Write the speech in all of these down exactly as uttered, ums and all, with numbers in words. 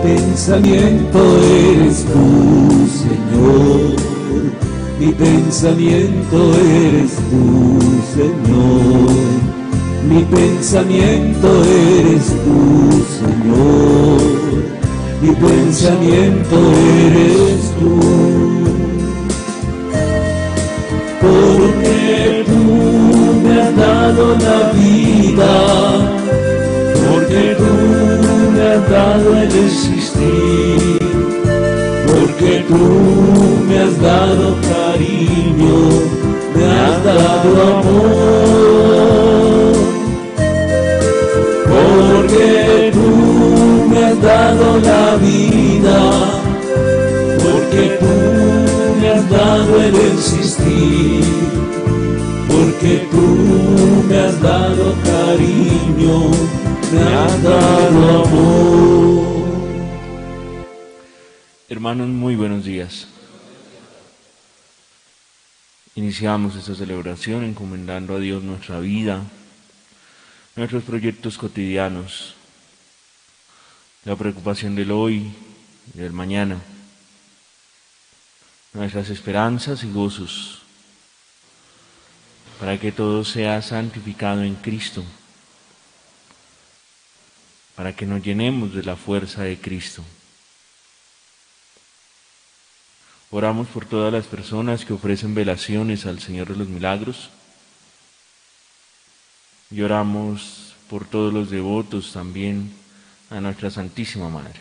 pensamiento eres tú, Señor. Mi pensamiento eres tú, Señor. Mi pensamiento eres tú, Señor. Mi pensamiento eres tú. Porque tú me has dado la vida, porque tú me has dado el existir, porque tú me has dado cariño, me has dado amor, porque tú me has dado la vida, porque tú me has dado el existir, porque tú me has dado cariño, me has dado amor. Hermanos, muy buenos días. Iniciamos esta celebración encomendando a Dios nuestra vida, nuestros proyectos cotidianos, la preocupación del hoy y del mañana, nuestras esperanzas y gozos, para que todo sea santificado en Cristo, para que nos llenemos de la fuerza de Cristo. Oramos por todas las personas que ofrecen velaciones al Señor de los Milagros y oramos por todos los devotos también a nuestra Santísima Madre.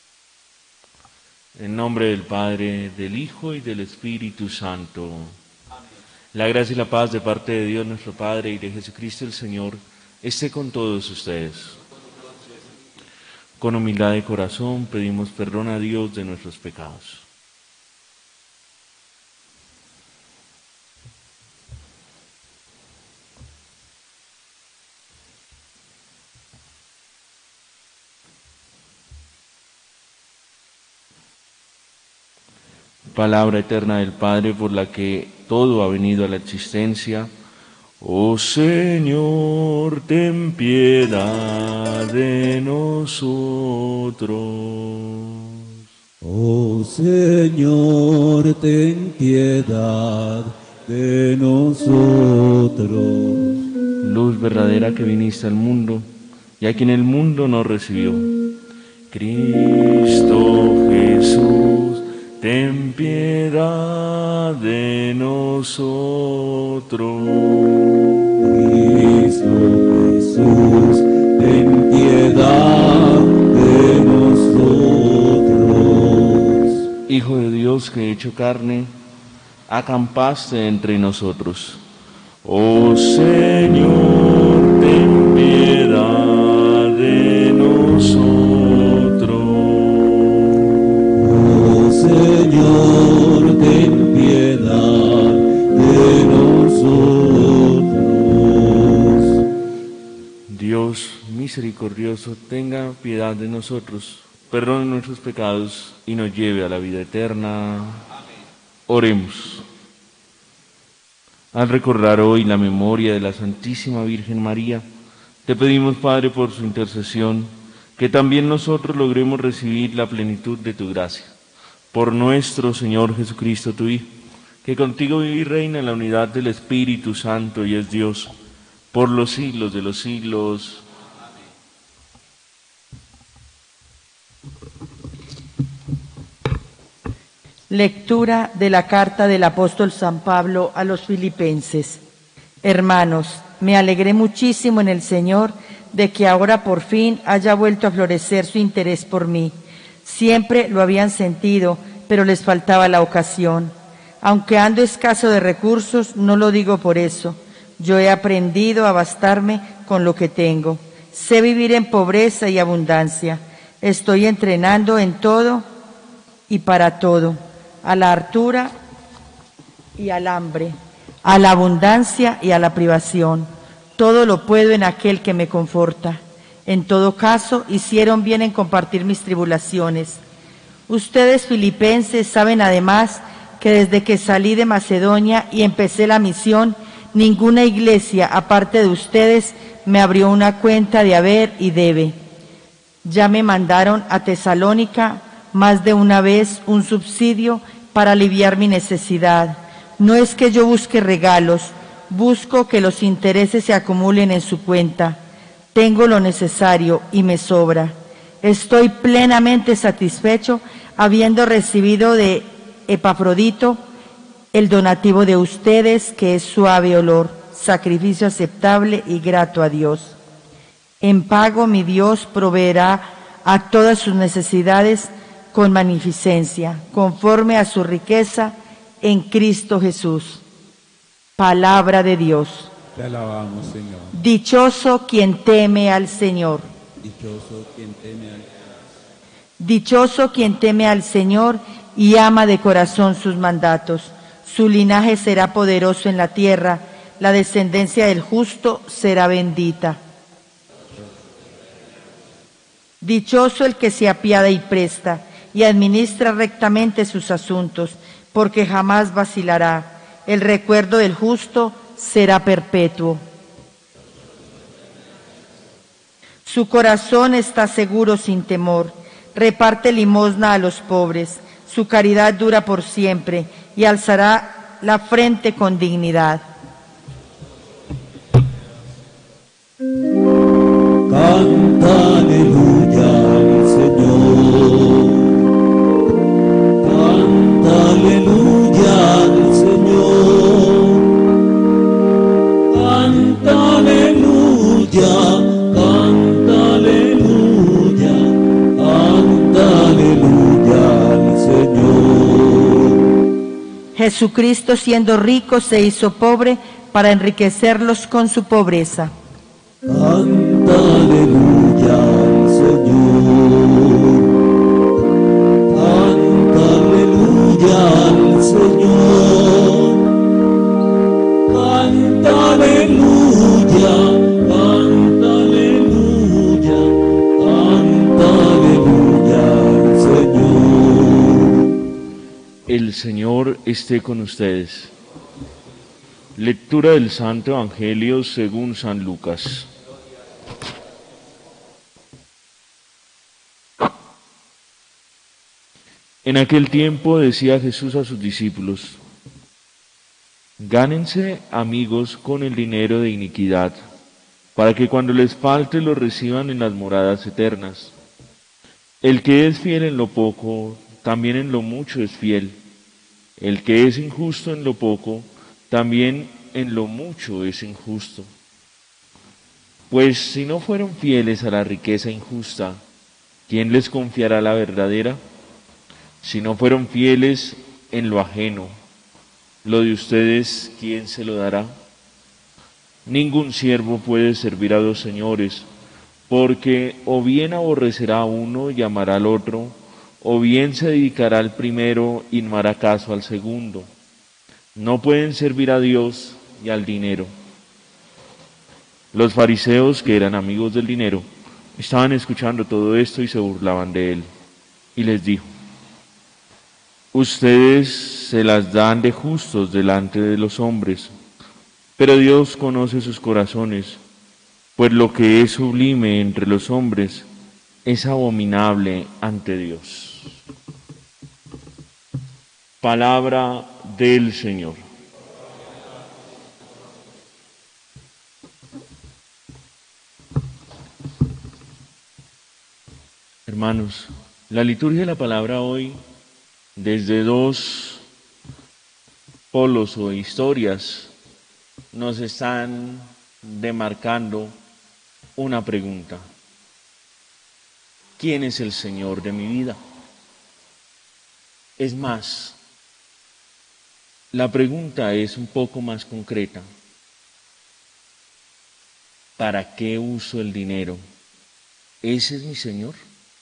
En nombre del Padre, del Hijo y del Espíritu Santo. Amén. La gracia y la paz de parte de Dios nuestro Padre y de Jesucristo el Señor esté con todos ustedes. Con humildad de corazón pedimos perdón a Dios de nuestros pecados. Palabra eterna del Padre por la que todo ha venido a la existencia. Oh Señor, ten piedad de nosotros. Oh Señor, ten piedad de nosotros. Luz verdadera que viniste al mundo y a quien el mundo no recibió. Cristo Jesús, ten piedad de nosotros. Cristo Jesús, ten piedad de nosotros. Hijo de Dios que hecho carne, acampaste entre nosotros. Oh Señor, ten piedad de nosotros. Señor, ten piedad de nosotros. Dios misericordioso, tenga piedad de nosotros, perdone nuestros pecados y nos lleve a la vida eterna. Amén. Oremos. Al recordar hoy la memoria de la Santísima Virgen María, te pedimos, Padre, por su intercesión, que también nosotros logremos recibir la plenitud de tu gracia. Por nuestro Señor Jesucristo, tu Hijo, que contigo vive y reina en la unidad del Espíritu Santo y es Dios, por los siglos de los siglos. Lectura de la carta del apóstol San Pablo a los Filipenses. Hermanos, me alegré muchísimo en el Señor de que ahora por fin haya vuelto a florecer su interés por mí. Siempre lo habían sentido, pero les faltaba la ocasión. Aunque ando escaso de recursos, no lo digo por eso. Yo he aprendido a bastarme con lo que tengo. Sé vivir en pobreza y abundancia. Estoy entrenando en todo y para todo, a la hartura y al hambre, a la abundancia y a la privación. Todo lo puedo en aquel que me conforta. En todo caso, hicieron bien en compartir mis tribulaciones. Ustedes, filipenses, saben además que desde que salí de Macedonia y empecé la misión, ninguna iglesia, aparte de ustedes, me abrió una cuenta de haber y debe. Ya me mandaron a Tesalónica más de una vez un subsidio para aliviar mi necesidad. No es que yo busque regalos, busco que los intereses se acumulen en su cuenta. Tengo lo necesario y me sobra. Estoy plenamente satisfecho habiendo recibido de Epafrodito el donativo de ustedes, que es suave olor, sacrificio aceptable y grato a Dios. En pago mi Dios proveerá a todas sus necesidades con magnificencia, conforme a su riqueza en Cristo Jesús. Palabra de Dios. Te alabamos, Señor. Dichoso quien teme al Señor. Dichoso quien teme al Dichoso quien teme al Señor y ama de corazón sus mandatos. Su linaje será poderoso en la tierra, la descendencia del justo será bendita. Dichoso el que se apiada y presta y administra rectamente sus asuntos, porque jamás vacilará. El recuerdo del justo será perpetuo. Su corazón está seguro sin temor, reparte limosna a los pobres, su caridad dura por siempre y alzará la frente con dignidad. Canta aleluya al Señor. Canta aleluya al Señor. Canta aleluya, canta aleluya, canta aleluya al Señor. Jesucristo, siendo rico, se hizo pobre para enriquecerlos con su pobreza. Canta aleluya al Señor. Canta aleluya al Señor. Canta aleluya, canta aleluya, canta aleluya al Señor. El Señor esté con ustedes. Lectura del Santo Evangelio según San Lucas. En aquel tiempo decía Jesús a sus discípulos: gánense amigos con el dinero de iniquidad, para que cuando les falte lo reciban en las moradas eternas. El que es fiel en lo poco, también en lo mucho es fiel. El que es injusto en lo poco, también en lo mucho es injusto. Pues si no fueron fieles a la riqueza injusta, ¿quién les confiará la verdadera? Si no fueron fieles en lo ajeno, lo de ustedes, ¿quién se lo dará? Ningún siervo puede servir a dos señores, porque o bien aborrecerá a uno y amará al otro, o bien se dedicará al primero y no hará caso al segundo. No pueden servir a Dios y al dinero. Los fariseos, que eran amigos del dinero, estaban escuchando todo esto y se burlaban de él. Y les dijo: ustedes se las dan de justos delante de los hombres, pero Dios conoce sus corazones, pues lo que es sublime entre los hombres es abominable ante Dios. Palabra del Señor. Hermanos, la liturgia de la palabra hoy, desde dos polos o historias, nos están demarcando una pregunta: ¿quién es el Señor de mi vida? Es más, la pregunta es un poco más concreta: ¿para qué uso el dinero? ¿Ese es mi Señor?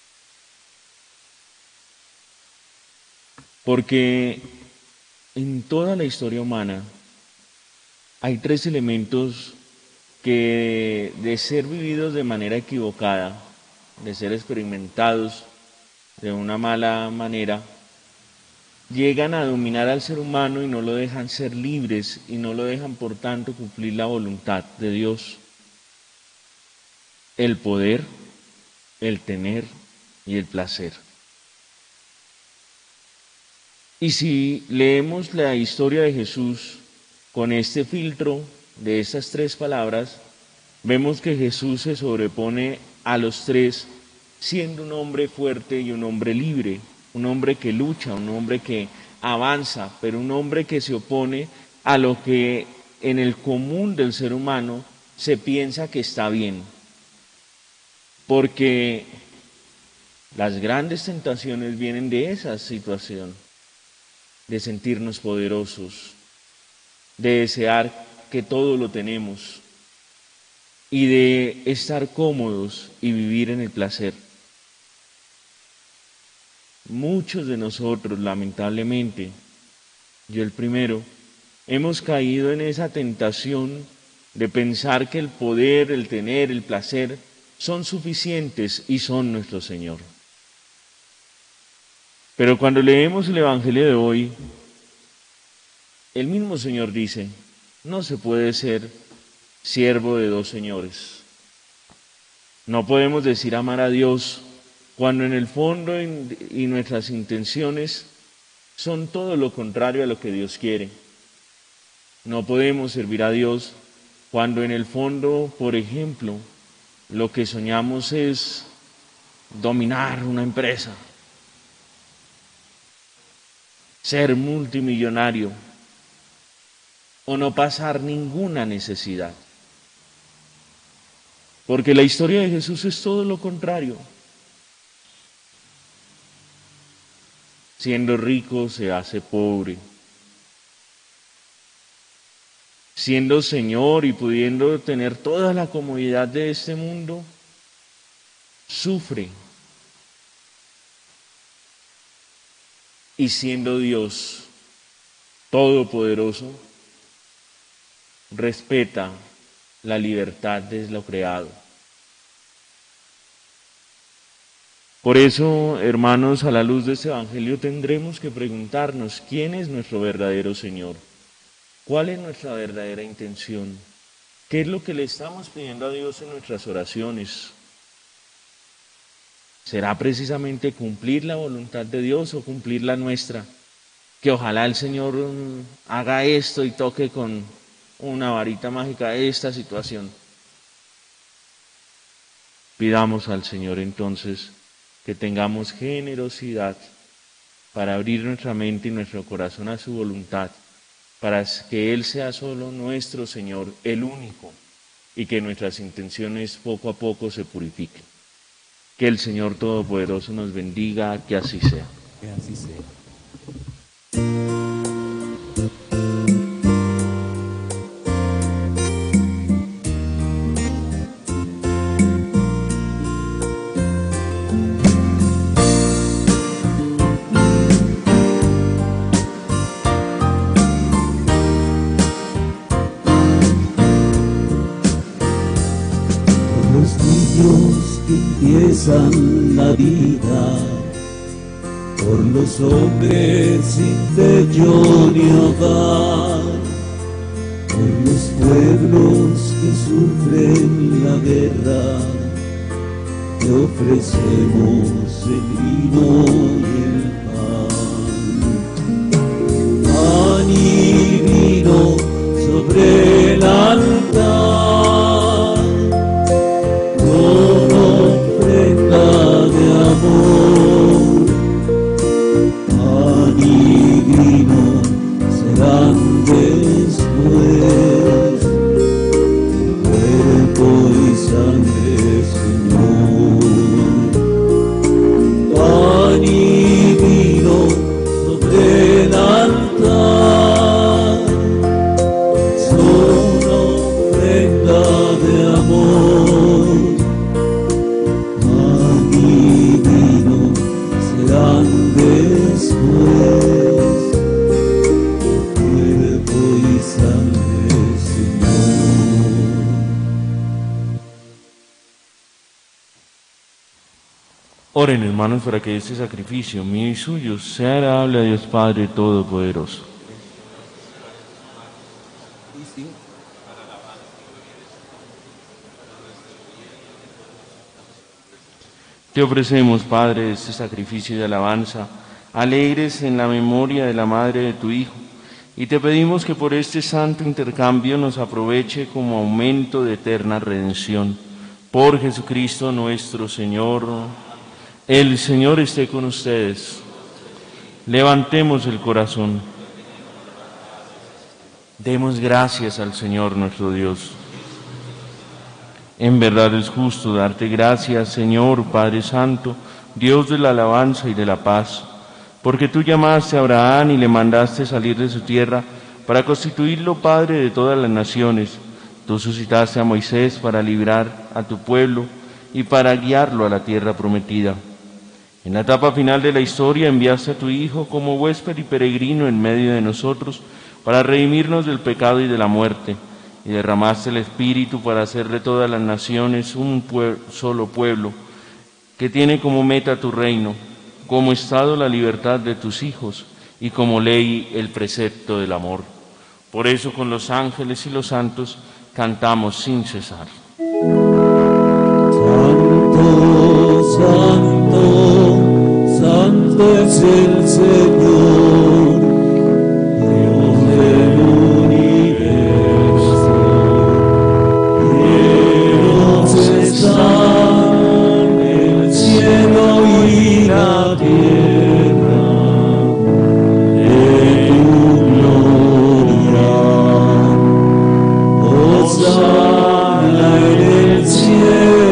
Porque en toda la historia humana hay tres elementos que, de ser vividos de manera equivocada, de ser experimentados de una mala manera, llegan a dominar al ser humano y no lo dejan ser libres y no lo dejan, por tanto, cumplir la voluntad de Dios. El poder, el tener y el placer. Y si leemos la historia de Jesús con este filtro de estas tres palabras, vemos que Jesús se sobrepone a los tres siendo un hombre fuerte y un hombre libre, un hombre que lucha, un hombre que avanza, pero un hombre que se opone a lo que en el común del ser humano se piensa que está bien. Porque las grandes tentaciones vienen de esa situación, de sentirnos poderosos, de desear que todo lo tenemos y de estar cómodos y vivir en el placer. Muchos de nosotros, lamentablemente, yo el primero, hemos caído en esa tentación de pensar que el poder, el tener, el placer son suficientes y son nuestro Señor. Pero cuando leemos el Evangelio de hoy, el mismo Señor dice, no se puede ser siervo de dos señores. No podemos decir amar a Dios cuando en el fondo y nuestras intenciones son todo lo contrario a lo que Dios quiere. No podemos servir a Dios cuando en el fondo, por ejemplo, lo que soñamos es dominar una empresa, ser multimillonario o no pasar ninguna necesidad. Porque la historia de Jesús es todo lo contrario. Siendo rico se hace pobre. Siendo Señor y pudiendo tener toda la comodidad de este mundo, sufre. Y siendo Dios todopoderoso, respeta la libertad de lo creado. Por eso, hermanos, a la luz de este Evangelio tendremos que preguntarnos quién es nuestro verdadero Señor, cuál es nuestra verdadera intención, qué es lo que le estamos pidiendo a Dios en nuestras oraciones. ¿Será precisamente cumplir la voluntad de Dios o cumplir la nuestra? Que ojalá el Señor um, haga esto y toque con una varita mágica esta situación. Pidamos al Señor entonces que tengamos generosidad para abrir nuestra mente y nuestro corazón a su voluntad, para que Él sea solo nuestro Señor, el único, y que nuestras intenciones poco a poco se purifiquen. Que el Señor Todopoderoso nos bendiga, que así sea. Que así sea. Empiezan la vida por los hombres sin techo ni hogar, por los pueblos que sufren la guerra, te ofrecemos el vino y el pan, pan y vino sobre el altar. Pan y vino serán después cuerpo y sangre, Señor. Pan y vino sobre el altar son ofrenda de amor. Pan y vino serán después cuerpo y sangre, Señor. Oren, hermanos, para que este sacrificio mío y suyo sea agradable a Dios Padre Todopoderoso. Te ofrecemos, Padre, este sacrificio de alabanza, alegres en la memoria de la Madre de tu Hijo, y te pedimos que por este santo intercambio nos aproveche como aumento de eterna redención. Por Jesucristo nuestro Señor. El Señor esté con ustedes. Levantemos el corazón. Demos gracias al Señor nuestro Dios. En verdad es justo darte gracias, Señor, Padre Santo, Dios de la alabanza y de la paz, porque tú llamaste a Abraham y le mandaste salir de su tierra para constituirlo Padre de todas las naciones. Tú suscitaste a Moisés para librar a tu pueblo y para guiarlo a la tierra prometida. En la etapa final de la historia enviaste a tu Hijo como huésped y peregrino en medio de nosotros para redimirnos del pecado y de la muerte, y derramaste el Espíritu para hacer de todas las naciones un pue- solo pueblo, que tiene como meta tu reino, como estado la libertad de tus hijos y como ley el precepto del amor. Por eso con los ángeles y los santos cantamos sin cesar. Santo, santo, santo es el Señor, Dios del universo. Dios está en el cielo y la tierra, de tu gloria. Hosana en el cielo.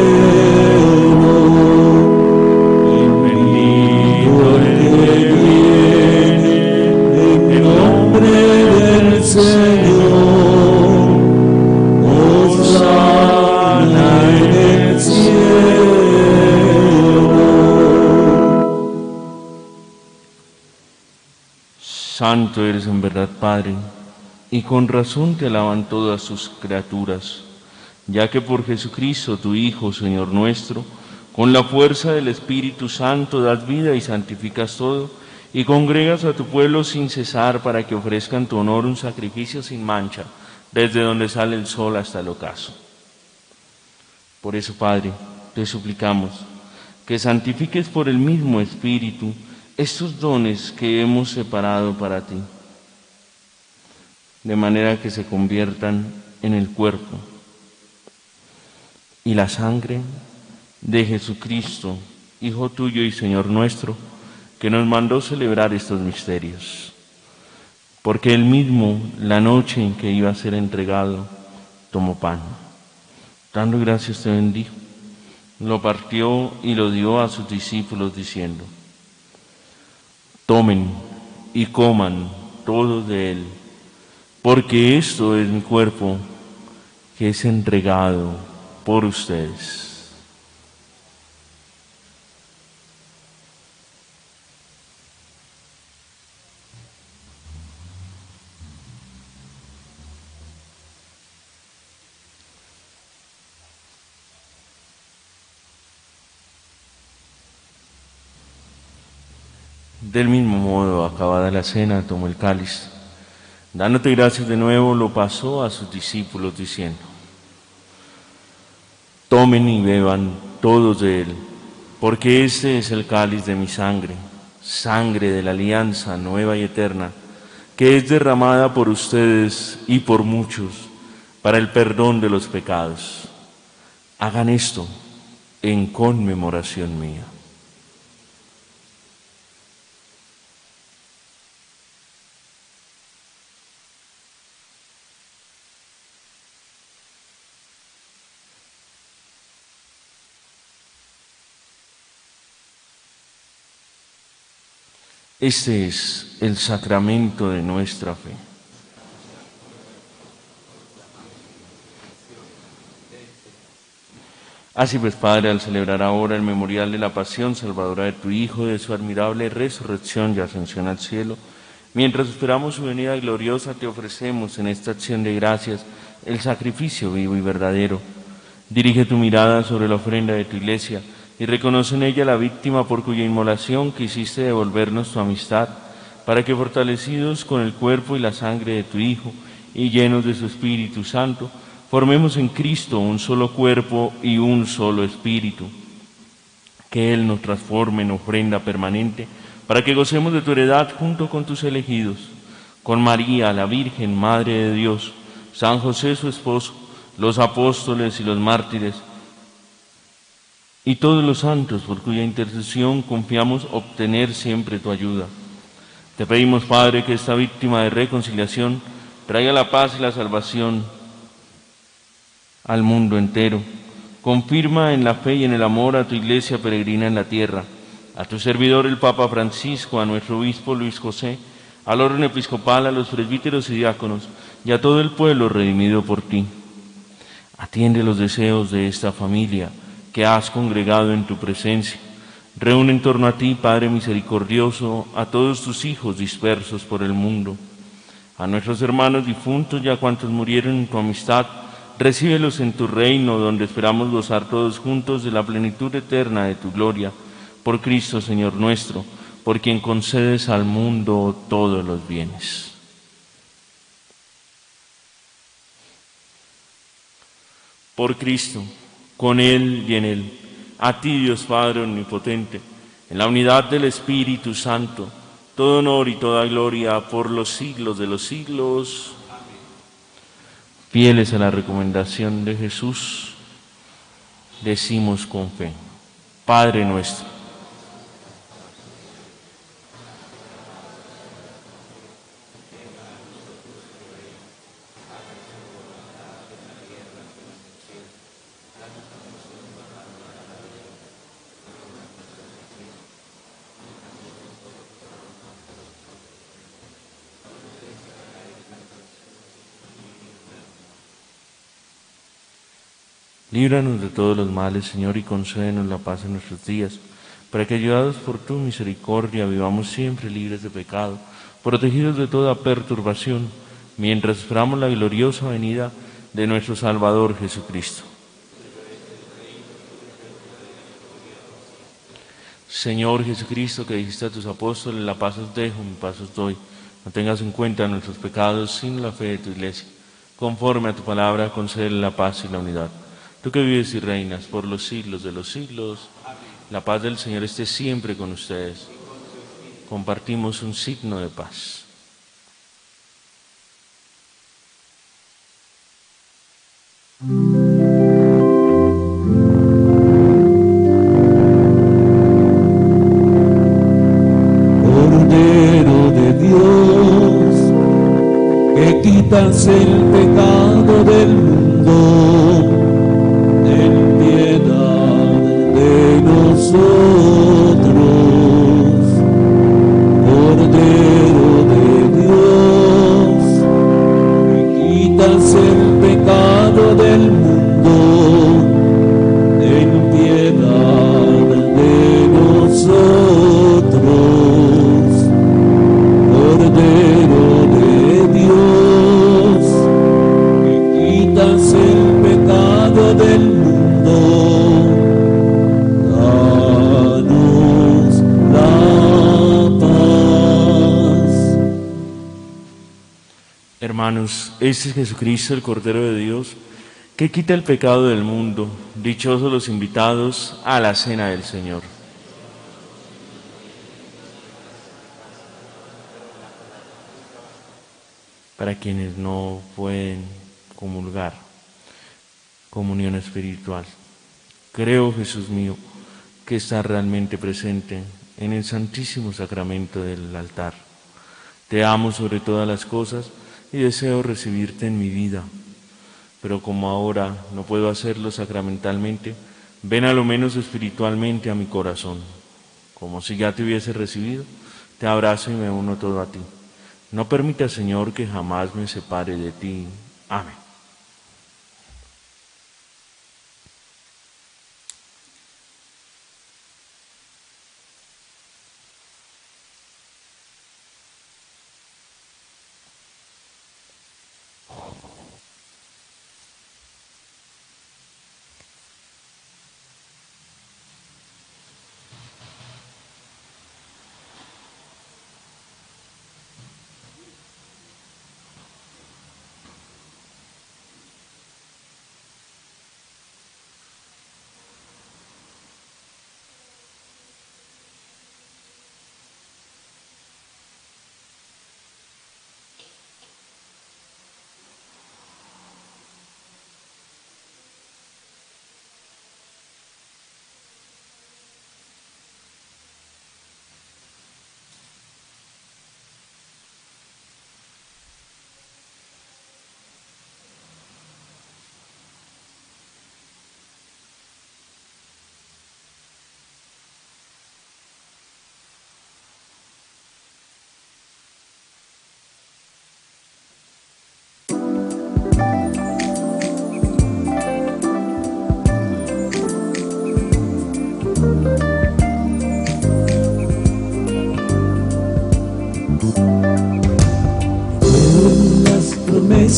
Santo eres en verdad, Padre, y con razón te alaban todas tus criaturas, ya que por Jesucristo, tu Hijo, Señor nuestro, con la fuerza del Espíritu Santo das vida y santificas todo, y congregas a tu pueblo sin cesar para que ofrezca en tu honor un sacrificio sin mancha, desde donde sale el sol hasta el ocaso. Por eso, Padre, te suplicamos que santifiques por el mismo Espíritu estos dones que hemos separado para ti, de manera que se conviertan en el cuerpo y la sangre de Jesucristo, Hijo tuyo y Señor nuestro, que nos mandó celebrar estos misterios. Porque él mismo, la noche en que iba a ser entregado, tomó pan. Dando gracias te bendijo, lo partió y lo dio a sus discípulos diciendo: tomen y coman todos de él, porque esto es mi cuerpo que es entregado por ustedes. Del mismo modo, acabada la cena, tomó el cáliz. Dándote gracias de nuevo, lo pasó a sus discípulos diciendo: tomen y beban todos de él, porque este es el cáliz de mi sangre, sangre de la alianza nueva y eterna, que es derramada por ustedes y por muchos para el perdón de los pecados. Hagan esto en conmemoración mía. Este es el sacramento de nuestra fe. Así pues, Padre, al celebrar ahora el memorial de la pasión salvadora de tu Hijo, de su admirable resurrección y ascensión al cielo, mientras esperamos su venida gloriosa, te ofrecemos en esta acción de gracias el sacrificio vivo y verdadero. Dirige tu mirada sobre la ofrenda de tu Iglesia y reconoce en ella la víctima por cuya inmolación quisiste devolvernos tu amistad, para que fortalecidos con el cuerpo y la sangre de tu Hijo y llenos de su Espíritu Santo, formemos en Cristo un solo cuerpo y un solo espíritu. que Él nos transforme en ofrenda permanente, para que gocemos de tu heredad junto con tus elegidos, con María, la Virgen, Madre de Dios, San José su esposo, los apóstoles y los mártires, y todos los santos por cuya intercesión confiamos obtener siempre tu ayuda. Te pedimos, Padre, que esta víctima de reconciliación traiga la paz y la salvación al mundo entero. Confirma en la fe y en el amor a tu iglesia peregrina en la tierra, a tu servidor el Papa Francisco, a nuestro obispo Luis José, al orden episcopal, a los presbíteros y diáconos, y a todo el pueblo redimido por ti. Atiende los deseos de esta familia que has congregado en tu presencia. Reúne en torno a ti, Padre misericordioso, a todos tus hijos dispersos por el mundo. A nuestros hermanos difuntos y a cuantos murieron en tu amistad, recíbelos en tu reino, donde esperamos gozar todos juntos de la plenitud eterna de tu gloria. Por Cristo, Señor nuestro, por quien concedes al mundo todos los bienes. Por Cristo, con Él y en Él, a ti, Dios Padre omnipotente, en la unidad del Espíritu Santo, todo honor y toda gloria por los siglos de los siglos. Fieles a la recomendación de Jesús, decimos con fe: Padre nuestro, líbranos de todos los males, Señor, y concédenos la paz en nuestros días, para que, ayudados por tu misericordia, vivamos siempre libres de pecado, protegidos de toda perturbación, mientras esperamos la gloriosa venida de nuestro Salvador Jesucristo. Señor Jesucristo, que dijiste a tus apóstoles: la paz os dejo, mi paz os doy. No tengas en cuenta nuestros pecados, sino la fe de tu iglesia. Conforme a tu palabra, concédele la paz y la unidad. Tú que vives y reinas por los siglos de los siglos, la paz del Señor esté siempre con ustedes. Compartimos un signo de paz. Cordero de Dios, que quitas el pecado del mundo, ten piedad de nosotros. Cordero de Dios, que quitas el pecado del mundo, ten piedad de nosotros. Cordero de Dios, que quitas el pecado del mundo, danos la paz. Hermanos, este es Jesucristo, el Cordero de Dios, que quita el pecado del mundo. Dichosos los invitados a la cena del Señor. Para quienes no pueden comulgar, comunión espiritual. Creo, Jesús mío, que estás realmente presente en el Santísimo Sacramento del altar. Te amo sobre todas las cosas y deseo recibirte en mi vida. Pero como ahora no puedo hacerlo sacramentalmente, ven a lo menos espiritualmente a mi corazón. Como si ya te hubiese recibido, te abrazo y me uno todo a ti. No permita, Señor, que jamás me separe de ti. Amén.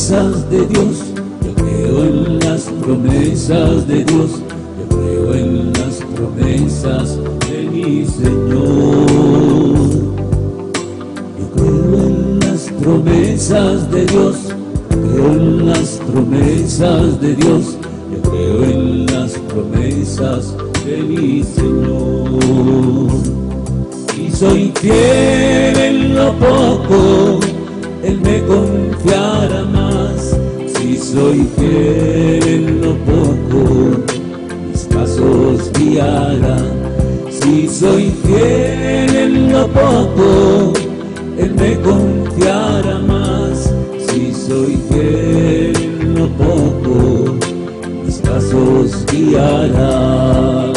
promesas de Dios, yo creo en las promesas de Dios, yo creo en las promesas de mi Señor. Yo creo en las promesas de Dios, yo creo en las promesas de Dios, yo creo en las promesas de mi Señor. Y soy fiel en lo poco, Él me confiará más. Si soy fiel en lo poco, mis pasos guiará. Si soy fiel en lo poco, Él me confiará más. Si soy fiel en lo poco, mis pasos guiará.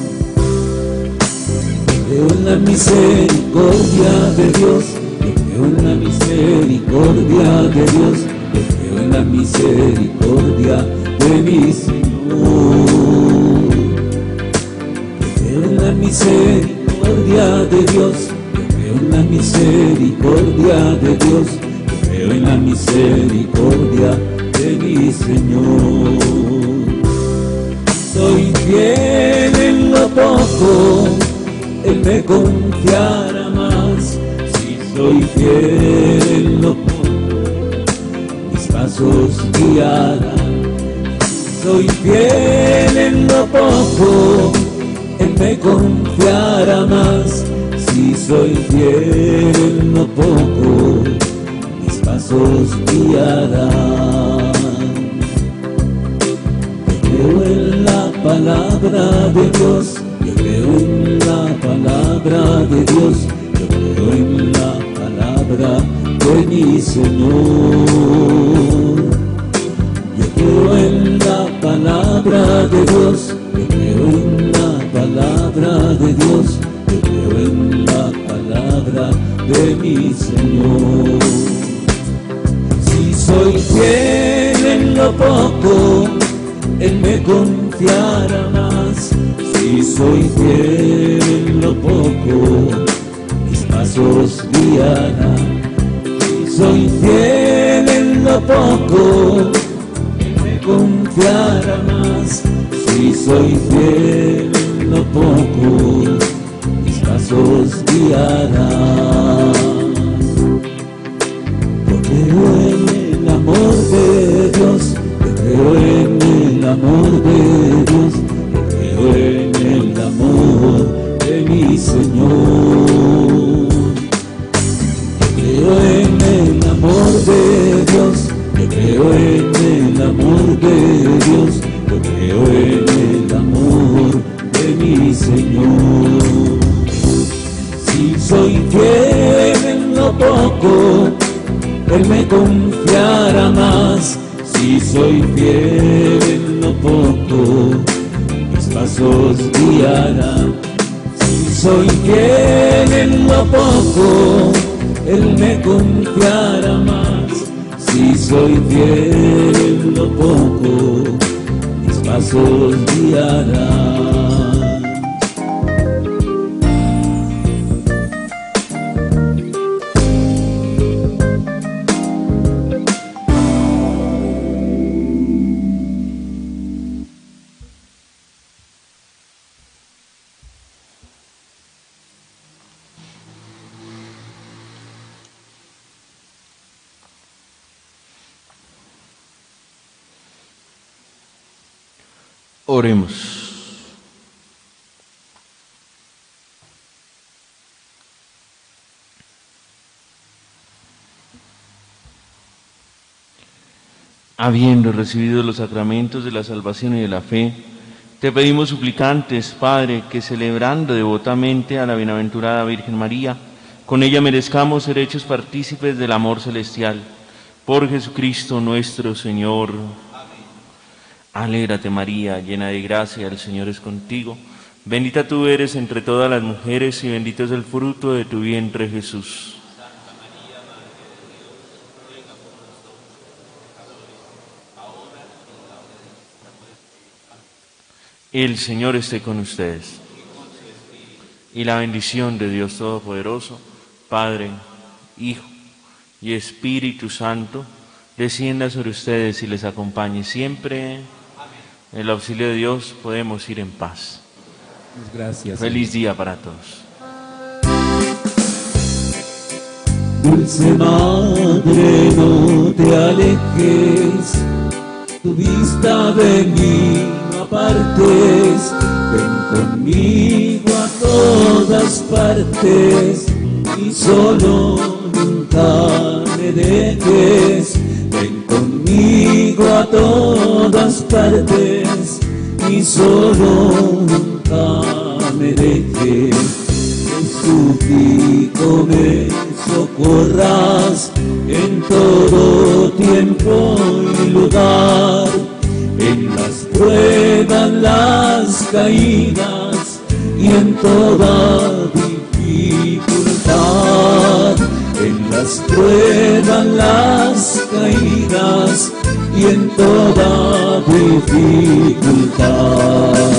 Creo en la misericordia de Dios, yo creo en la misericordia de Dios, yo creo en la misericordia de mi Señor. Yo creo en la misericordia de Dios, yo creo en la misericordia de Dios, yo creo en la misericordia de mi Señor. Soy fiel en lo poco, Él me confiará más. Si soy fiel en lo poco, mis pasos guiará. Si soy fiel en lo poco, Él me confiará más. Si soy fiel en lo poco, mis pasos guiará. Yo creo en la palabra de Dios, yo creo en la palabra de Dios, yo creo en la palabra de mi Señor. Yo creo en la palabra de Dios, yo creo en la palabra de Dios, yo creo en la palabra de mi Señor. Si soy fiel en lo poco, Él me confiará más. Si soy fiel en lo poco, mis pasos guiará. Si soy fiel en lo poco, Él me confiará más. Si soy fiel en lo poco, mis pasos guiará. Yo creo en el amor de Dios, yo creo en el amor de Dios, yo creo en el amor de mi Señor. Yo creo en el amor de Dios, yo creo en el amor de Dios, yo creo en el amor de mi Señor. Si soy fiel en lo poco, Él me confiará más. Si soy fiel en lo poco, mis pasos guiará. Si soy fiel en lo poco, Él me confiará más. Si soy fiel en lo poco, mis pasos guiará. Oremos. Habiendo recibido los sacramentos de la salvación y de la fe, te pedimos suplicantes, Padre, que celebrando devotamente a la bienaventurada Virgen María, con ella merezcamos ser hechos partícipes del amor celestial. Por Jesucristo nuestro Señor. Alégrate María, llena de gracia, el Señor es contigo. Bendita tú eres entre todas las mujeres y bendito es el fruto de tu vientre Jesús. Santa María, Madre de Dios, ruega por nosotros pecadores, ahora y en la hora de nuestra muerte. Amén. El Señor esté con ustedes. Y la bendición de Dios Todopoderoso, Padre, Hijo y Espíritu Santo, descienda sobre ustedes y les acompañe siempre. En el auxilio de Dios podemos ir en paz. Gracias. Feliz día para todos. Dulce Madre, no te alejes, tu vista de mí no apartes, ven conmigo a todas partes y solo nunca me dejes. Ven conmigo a todas partes y solo nunca me dejes. Te suplico me socorras en todo tiempo y lugar, en las pruebas, las caídas y en toda dificultad. En las pruebas, las caídas y en toda dificultad.